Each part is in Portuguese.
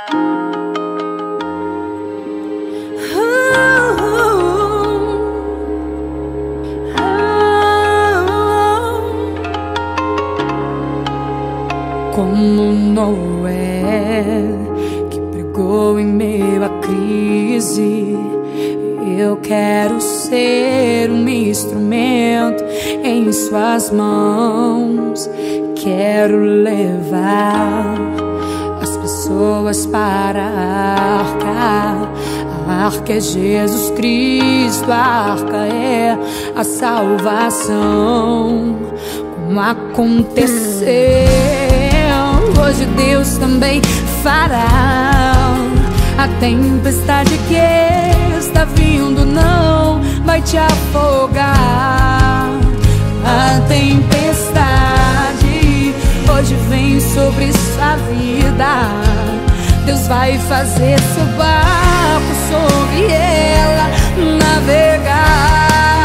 Como Noé, que pregou em meio à crise, eu quero ser um instrumento em suas mãos. Quero levar as pessoas para a arca. A arca é Jesus Cristo, a arca é a salvação. Como aconteceu, hoje Deus também fará. A tempestade que está vindo não vai te afogar. A tempestade hoje vem sobre sua vida. Deus vai fazer seu barco sobre ela navegar.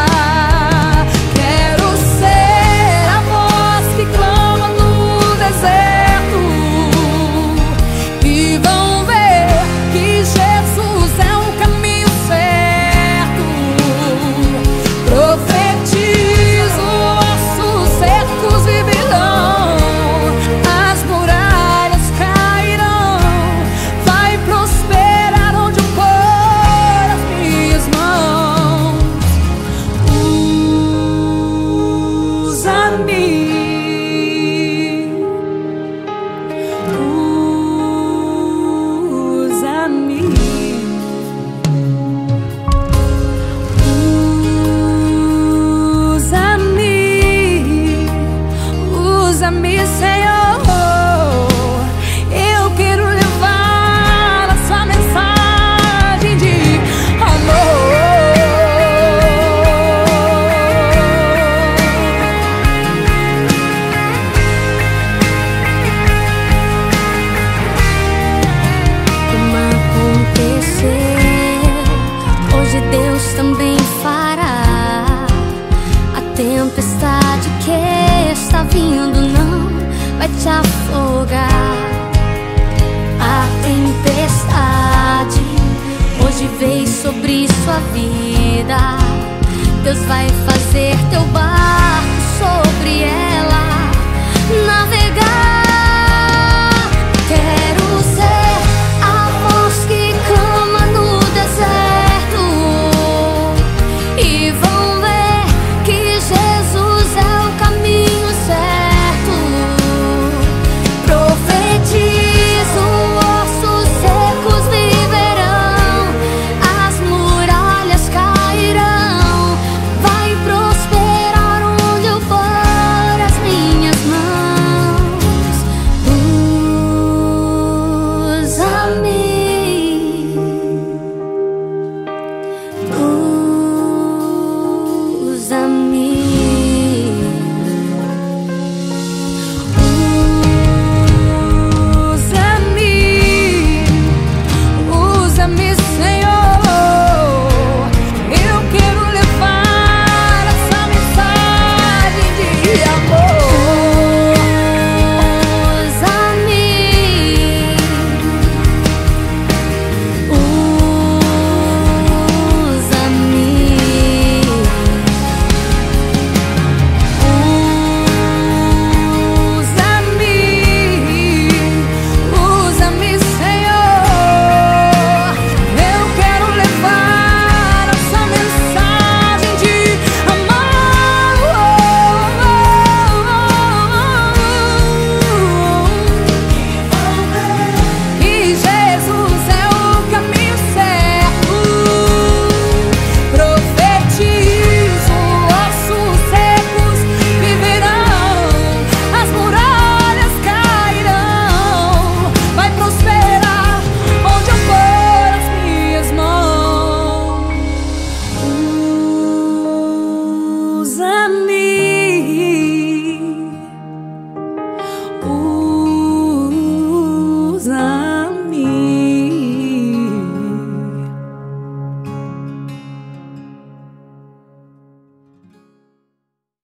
Quero ser a voz que clama no deserto, e vão ver que Jesus é o caminho certo. Profetizo, ossos secos viverão, as muralhas cairão, vai prosperar onde eu pôr as minhas mãos. Usa-me, usa-me, usa-me, Senhor. Eu quero levar a sua mensagem de amor. Como aconteceu, hoje Deus também fará. A tempestade que está vindo não vai te afogar. A tempestade hoje veio sobre sua vida. Deus vai fazer teu barco sobre ela navegar. Quero ser a voz que clama no deserto, e vão ver que Jesus é o caminho certo. Profetizo, ossos secos viverão, as muralhas cairão, vai prosperar onde eu pôr as minhas mãos. Usa-me.